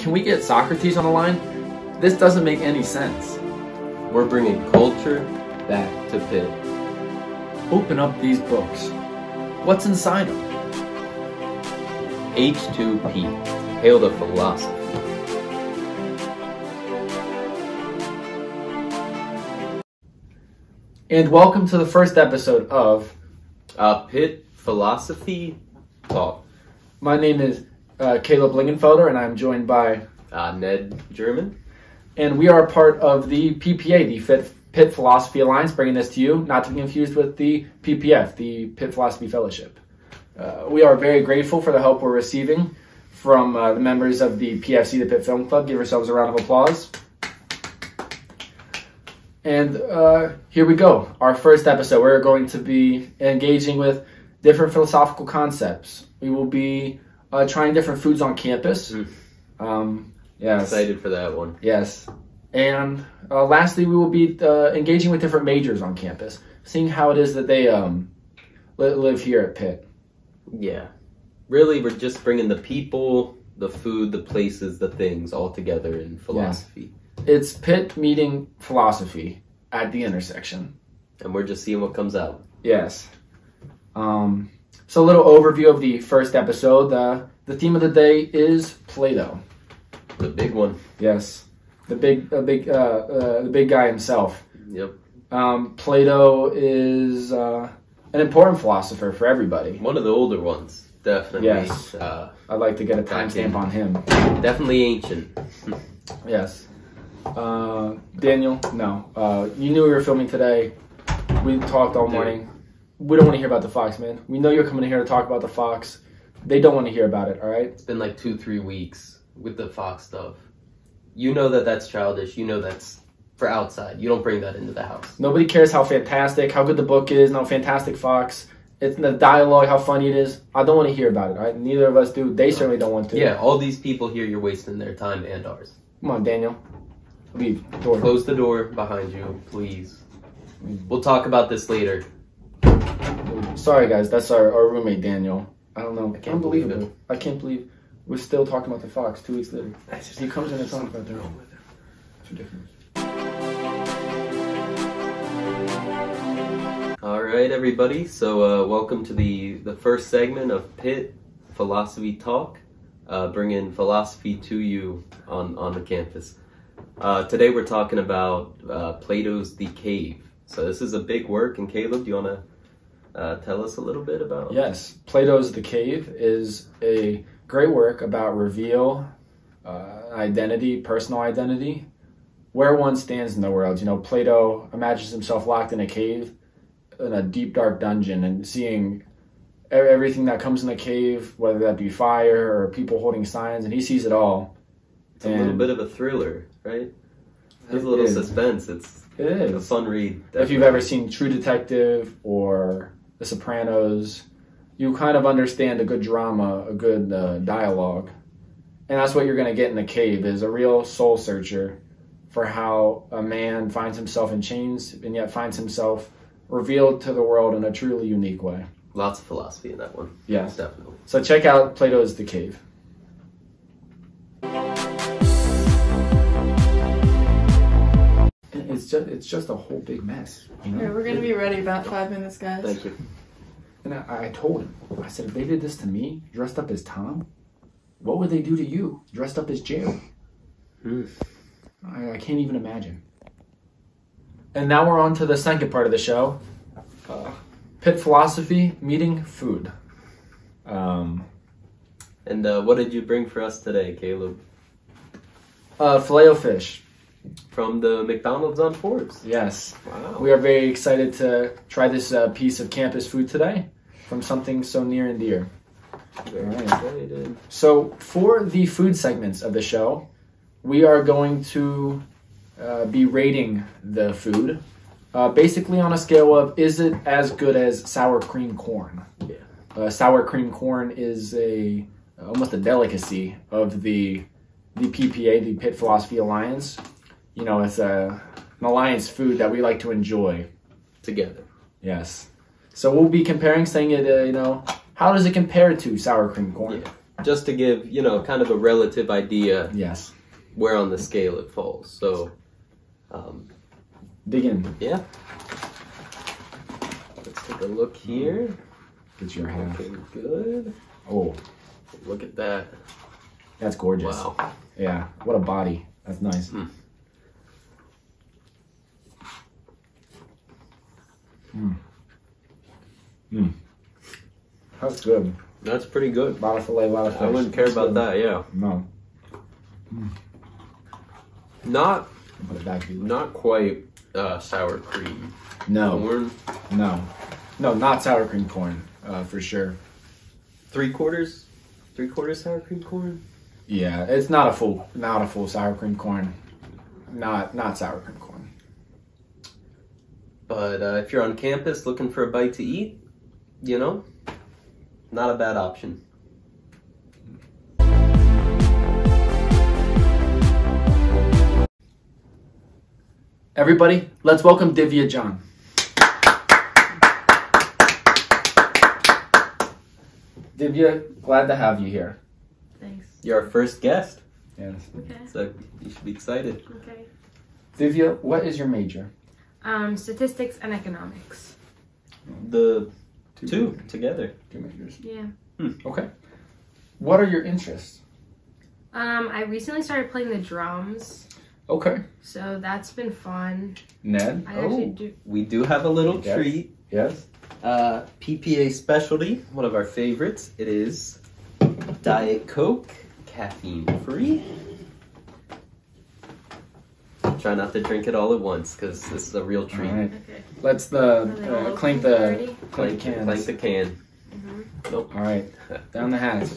can we get Socrates on the line? This doesn't make any sense. We're bringing culture back to Pitt. Open up these books. What's inside them? H2P. Hail to philosophy. And welcome to the first episode of Pitt Philosophy Talk. My name is Caleb Lingenfelder, and I'm joined by Ned German. And we are part of the PPA, the Pitt Philosophy Alliance, bringing this to you, not to be confused with the PPF, the Pitt Philosophy Fellowship. We are very grateful for the help we're receiving from the members of the PFC, the Pitt Film Club. Give yourselves a round of applause. And here we go. Our first episode, we're going to be engaging with different philosophical concepts. We will be trying different foods on campus. Yes. Excited for that one. Yes. And lastly, we will be engaging with different majors on campus, seeing how it is that they live here at Pitt. Yeah. Really, we're just bringing the people, the food, the places, the things all together in philosophy. Yeah. It's Pitt meeting philosophy at the intersection. And we're just seeing what comes out. Yes. So a little overview of the first episode. The theme of the day is Plato. The big one. Yes. The big guy himself. Yep. Plato is an important philosopher for everybody. One of the older ones, definitely. Yes. I'd like to get a timestamp on him. Definitely ancient. Yes. Daniel, no. You knew we were filming today. We talked all morning. We don't want to hear about the Fox, man. We know you're coming in here to talk about the Fox. They don't want to hear about it, all right? It's been like 2-3 weeks with the Fox stuff. You know that that's childish. You know that's for outside. You don't bring that into the house. Nobody cares how fantastic, how good the book is, no fantastic Fox. It's the dialogue, how funny it is. I don't want to hear about it, all right? Neither of us do. They certainly don't want to. Yeah, all these people here, you're wasting their time and ours. Come on, Daniel. Leave. Door. Close the door behind you, please. We'll talk about this later. Sorry, guys. That's our roommate, Daniel. I don't know. I can't believe it. I can't believe we're still talking about the Fox 2 weeks later. He comes in and talks about that. It's ridiculous. All right, everybody. So welcome to the first segment of Pitt Philosophy Talk, bringing philosophy to you on the campus. Today we're talking about Plato's The Cave. So this is a big work, and Caleb, do you want to tell us a little bit about? Yes, Plato's The Cave is a great work about reveal, identity, personal identity, where one stands in the world. You know, Plato imagines himself locked in a cave, in a deep, dark dungeon, and seeing everything that comes in the cave, whether that be fire or people holding signs, and he sees it all. It's a little bit of a thriller, right? There's a little suspense. It is a fun read. Definitely. If you've ever seen True Detective or The Sopranos, you kind of understand a good drama, a good dialogue. And that's what you're going to get in The Cave, is a real soul searcher for how a man finds himself in chains and yet finds himself revealed to the world in a truly unique way. Lots of philosophy in that one. Yes. Definitely. So check out Plato's The Cave. It's just a whole big mess, you know? Yeah, we're gonna be ready about 5 minutes, guys. Thank you. And I told him, I said, if they did this to me, dressed up as Tom, what would they do to you, dressed up as Jerry? I can't even imagine. And now we're on to the second part of the show. Pitt Philosophy meeting food. And what did you bring for us today, Caleb? Filet-O-Fish. From the McDonald's on Forbes. Yes. Wow. We are very excited to try this piece of campus food today from something so near and dear. Very excited. So for the food segments of the show, we are going to be rating the food basically on a scale of, is it as good as sour cream corn? Yeah. Sour cream corn is almost a delicacy of the PPA, the Pitt Philosophy Alliance. You know, it's an alliance food that we like to enjoy together. Yes. So we'll be comparing, saying it, how does it compare to sour cream corn? Yeah. just to give, you know, kind of a relative idea Yes. where on the scale it falls. So, Dig in. yeah. Let's take a look here. Get your half. Looking good. Oh, Look at that. that's gorgeous. Wow. Yeah. What a body. That's nice. That's good. That's pretty good. A lot of filet, a lot of fish. I wouldn't care That's about good. that, yeah. No. Not Put it back. not quite sour cream. No. Corn. No. No, not sour cream corn, for sure. 3/4 sour cream corn. Yeah, it's not a full sour cream corn. Not sour cream corn. But if you're on campus looking for a bite to eat, you know, not a bad option. Everybody, let's welcome Divya John. Divya, glad to have you here. Thanks. You're our first guest, Yes. Okay. so you should be excited. Okay. Divya, what is your major? Statistics and economics. The two together. Two majors. Yeah. Okay. What are your interests? I recently started playing the drums, Okay. so that's been fun. Ned? I actually do. We do have a little Yes. treat. Yes. PPA specialty, one of our favorites. It is Diet Coke, caffeine free. Try not to drink it all at once because this is a real treat. All right. Okay. Let's clank the cans. Clank the can. Nope. All right. Down the hatch.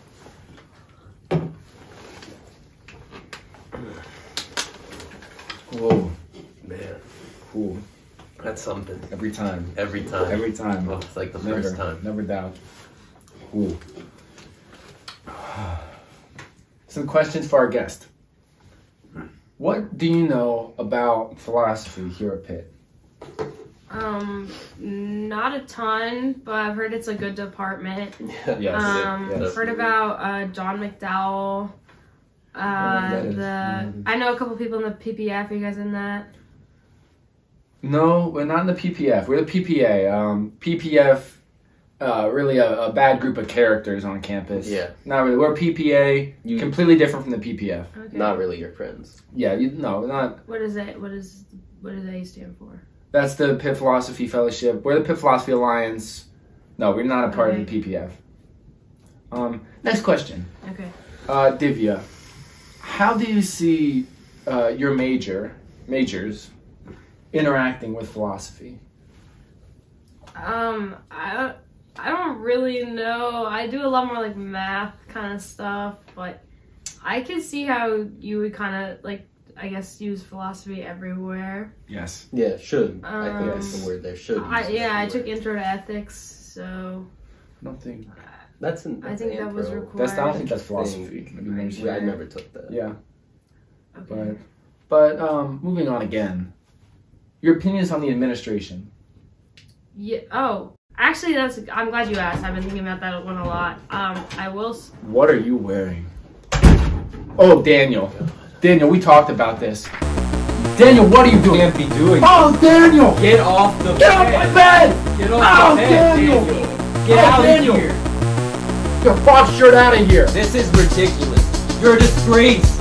Whoa. Man, Cool. that's something. Every time. Every time. Every time. Oh, it's like the Never. first time. Never doubt. Cool. Some questions for our guest. What do you know about philosophy here at Pitt? Not a ton, but I've heard it's a good department. Yes. I've heard about John McDowell. I know a couple people in the PPF. Are you guys in that? No, we're not in the PPF. We're the PPA. PPF, really a bad group of characters on campus. Yeah. Not really. We're PPA, completely different from the PPF. Okay. Not really your friends. Yeah, no, not. What is it? What do they stand for? That's the Pitt Philosophy Fellowship. We're the Pitt Philosophy Alliance. No, we're not a part of the PPF. Next question. Okay. Divya, how do you see your majors interacting with philosophy? I don't really know. I do a lot more like math kind of stuff, but I can see how you would kind of like, I guess, use philosophy everywhere. Yes. Yeah, should. I think that's Yes. the word there. Should. I took intro to ethics, so I don't think. That's I think that was intro. required. I don't think that's philosophy. Thing. Maybe there's- Yeah, I never took that. Yeah. Okay. But moving on again. Your opinions on the administration? Yeah. Oh, actually, I'm glad you asked. I've been thinking about that one a lot. I will. What are you wearing? Oh, Daniel. Daniel, we talked about this. Daniel, what are you doing? Can't be doing. Oh, Daniel! Get off the Get off my bed! Get off Oh, the bed, Daniel! Get Oh, out Daniel! of here. Your fox shirt out of here! This is ridiculous. You're a disgrace.